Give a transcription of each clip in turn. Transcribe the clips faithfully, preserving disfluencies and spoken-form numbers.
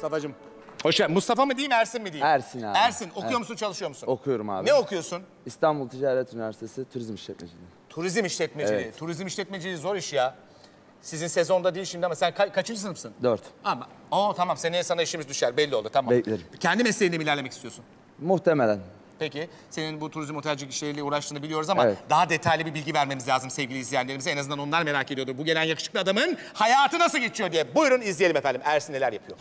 Mustafa'cığım. Hoş geldin. Mustafa mı diyeyim, Ersin mi diyeyim? Ersin abi. Ersin. Okuyor evet. musun, çalışıyor musun? Okuyorum abi. Ne okuyorsun? İstanbul Ticaret Üniversitesi Turizm İşletmeciliği. Turizm işletmeciliği. Evet. Turizm işletmeciliği zor iş ya. Sizin sezonda değil şimdi ama sen ka kaçıncı sınıfsın? Dört. Ama o tamam, seneye sana işimiz düşer, belli oldu, tamam. Beklerim. Kendi mesleğinde mi ilerlemek istiyorsun? Muhtemelen. Peki, senin bu turizm otelcilik işleriyle uğraştığını biliyoruz ama evet. daha detaylı bir bilgi vermemiz lazım sevgili izleyenlerimize. En azından onlar merak ediyordur. Bu gelen yakışıklı adamın hayatı nasıl geçiyor diye. Buyurun izleyelim efendim. Ersin neler yapıyor?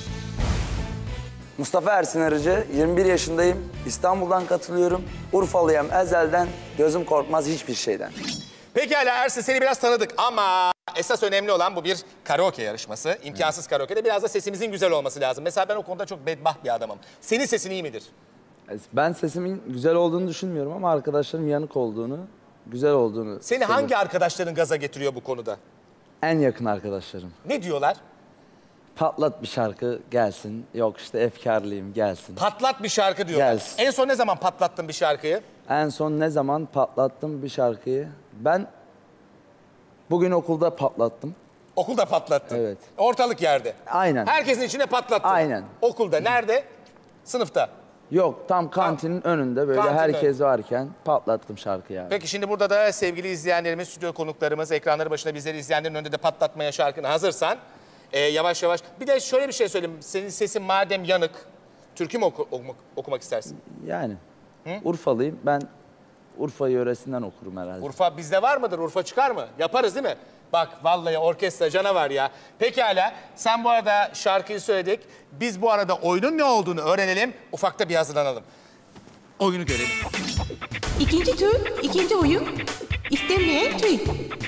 Mustafa Ersin Arıcı, yirmi bir yaşındayım. İstanbul'dan katılıyorum. Urfalıyım ezelden, gözüm korkmaz hiçbir şeyden. Pekala Ersin, seni biraz tanıdık ama esas önemli olan bu bir karaoke yarışması. İmkansız karaoke'de biraz da sesimizin güzel olması lazım. Mesela ben o konuda çok bedbaht bir adamım. Senin sesin iyi midir? Ben sesimin güzel olduğunu düşünmüyorum ama arkadaşlarım yanık olduğunu, güzel olduğunu... Seni söylüyorum. hangi arkadaşların gaza getiriyor bu konuda? En yakın arkadaşlarım. Ne diyorlar? Patlat bir şarkı gelsin, yok işte efkarlıyım gelsin. Patlat bir şarkı diyorlar. Gelsin. En son ne zaman patlattın bir şarkıyı? En son ne zaman patlattım bir şarkıyı? Ben bugün okulda patlattım. Okulda patlattın. Evet. Ortalık yerde. Aynen. Herkesin içine patlattın. Aynen. Okulda. Nerede? Sınıfta. Yok, tam kantinin önünde böyle Kantinin herkes önünde. varken patlattım şarkıyı yani. Peki şimdi burada da sevgili izleyenlerimiz, stüdyo konuklarımız, ekranları başında bizleri izleyenlerin önünde de patlatmaya şarkını hazırsan e, yavaş yavaş. Bir de şöyle bir şey söyleyeyim. Senin sesin madem yanık, türkü mü oku, okumak, okumak istersin? Yani Hı? Urfalıyım. Ben Urfa yöresinden okurum herhalde. Urfa bizde var mıdır? Urfa çıkar mı? Yaparız değil mi? Bak vallahi orkestra canavar ya. Pekala, sen bu arada şarkıyı söyledik. Biz bu arada oyunun ne olduğunu öğrenelim. Ufakta bir hazırlanalım. Oyunu görelim. İkinci tur, ikinci oyun. İstenmeyen tweet.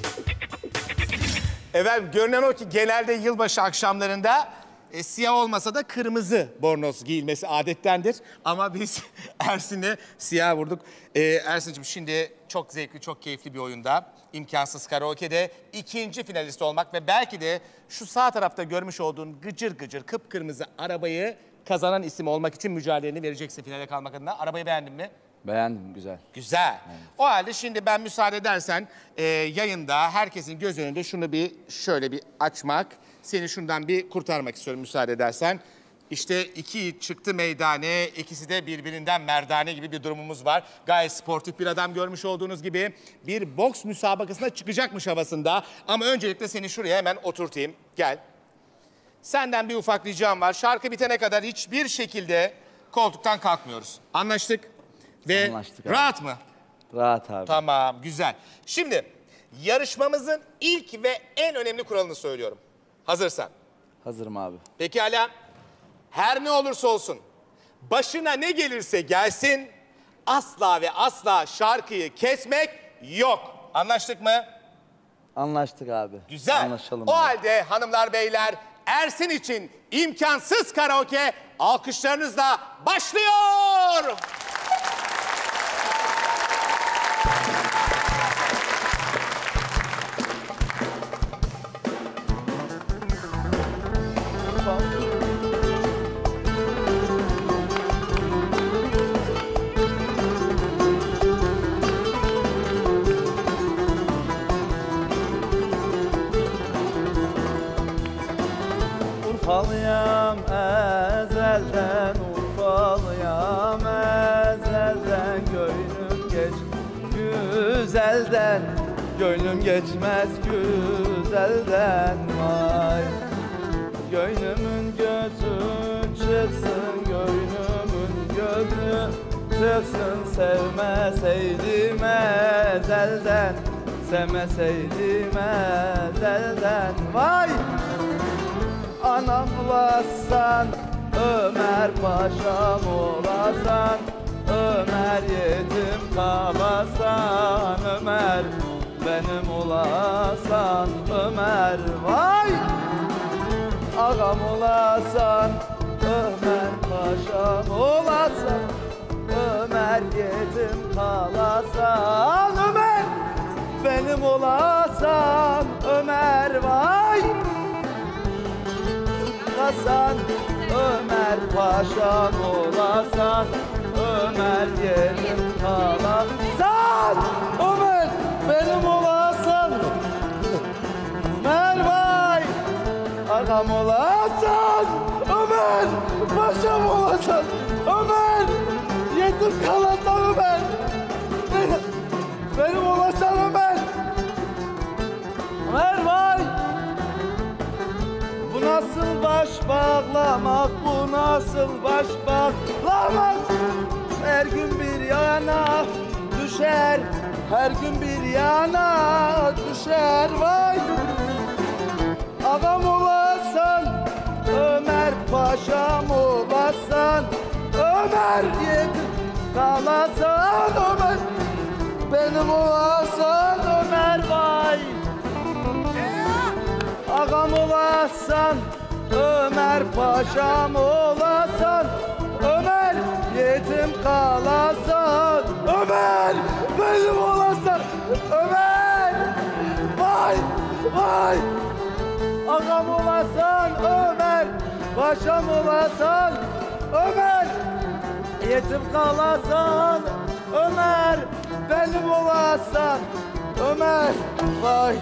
Efendim görünen o ki genelde yılbaşı akşamlarında e, siyah olmasa da kırmızı bornoz giyilmesi adettendir. Ama biz Ersin'le siyah vurduk. E, Ersin'cim şimdi çok zevkli, çok keyifli bir oyunda. İmkansız Karaoke'de ikinci finalist olmak ve belki de şu sağ tarafta görmüş olduğun gıcır gıcır kıpkırmızı arabayı kazanan isim olmak için mücadeleni vereceksin finale kalmak adına. Arabayı beğendin mi? Beğendim, güzel. Güzel. Evet. O halde şimdi ben müsaade edersen e, yayında herkesin göz önünde şunu bir şöyle bir açmak, seni şundan bir kurtarmak istiyorum müsaade edersen. İşte iki yiğit çıktı meydane, ikisi de birbirinden merdane gibi bir durumumuz var. Gayet sportif bir adam görmüş olduğunuz gibi bir boks müsabakasına çıkacakmış havasında. Ama öncelikle seni şuraya hemen oturtayım. Gel. Senden bir ufak ricam var. Şarkı bitene kadar hiçbir şekilde koltuktan kalkmıyoruz. Anlaştık? Ve Anlaştık abi. rahat mı? Rahat abi. Tamam, güzel. Şimdi yarışmamızın ilk ve en önemli kuralını söylüyorum. Hazırsan. Hazırım abi. Pekala. Her ne olursa olsun, başına ne gelirse gelsin, asla ve asla şarkıyı kesmek yok. Anlaştık mı? Anlaştık abi. Güzel. Anlaşalım o abi. halde hanımlar beyler, Ersin için imkansız karaoke alkışlarınızla başlıyor. Urfalıyam ezelden, Urfalıyam ezelden. Gönlüm geç güzelden, gönlüm geçmez güzelden. Vay gönlümün gözü çıksın, gönlümün gözü çıksın. Sevmeseydim ezelden, sevmeseydim ezelden. Vay! Anam olasan, Ömer Paşam olasan, Ömer yetim kalasan, Ömer benim olasan, Ömer. Vay! Ağam olasan, Ömer Paşam olasan, Ömer yetim kalasan, Ömer benim olasan, Ömer. Vay! Hasan, Ömer Paşam olasan, Ömer yerim kalasan, Ömer benim olasan, Ömer vay, ağam olasan, Ömer. olasın Ömer. Yetim kalasın Ömer. Benim, benim olasın Ömer. Ömer vay. Bu nasıl baş bağlamak, bu nasıl baş bağlamak? Her gün bir yana düşer, her gün bir yana düşer vay. Ağam olasan, Ömer paşam olasan, Ömer yedim kalasan Ömer. Benim olasan Ömer vay. Ağam olasan, Ömer paşam olasan, Ömer yetim kalasan, Ömer benim olasan, Ömer vay vay. Ağam olasan, Ömer paşam olasan, Ömer yetim kalasan, Ömer benim olasan, Ömer vay.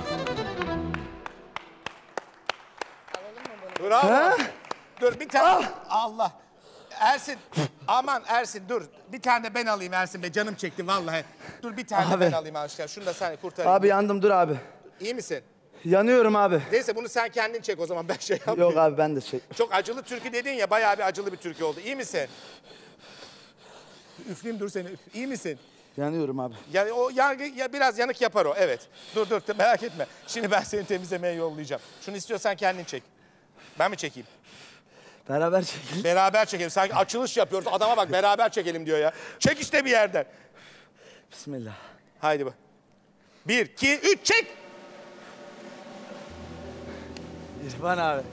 Bravo. Dur bir tane. Allah. Ersin. Aman Ersin dur. Bir tane de ben alayım Ersin Bey. Canım çekti vallahi. Dur bir tane de Abi. ben alayım aşkına. Şunu da sen kurtarayım. Abi yandım dur abi. İyi misin? Yanıyorum abi. Neyse bunu sen kendin çek o zaman. Ben şey yapmayayım. Yok abi ben de şey. Çok acılı türkü dedin ya. Bayağı bir acılı bir türkü oldu. İyi misin? Üfleyeyim dur seni. İyi misin? Yanıyorum abi. Yani o yargı ya biraz yanık yapar o. Evet. Dur dur merak etme. Şimdi ben seni temizlemeye yollayacağım. Şunu istiyorsan kendin çek. Ben mi çekeyim? Beraber çekelim. Beraber çekelim. Sanki açılış yapıyoruz. Adama bak beraber çekelim diyor ya. Çek işte bir yerden. Bismillah. Haydi bak. Bir, iki, üç, çek. İrfan abi.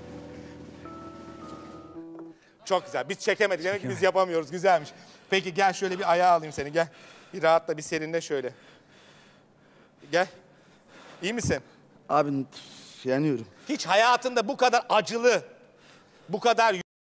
Çok güzel. Biz çekemedik. Demek ki biz yapamıyoruz. Güzelmiş. Peki gel şöyle bir ayağa alayım seni. Gel. Bir rahatla bir serinle şöyle. Gel. İyi misin? Abi yanıyorum. Hiç hayatında bu kadar acılı, bu kadar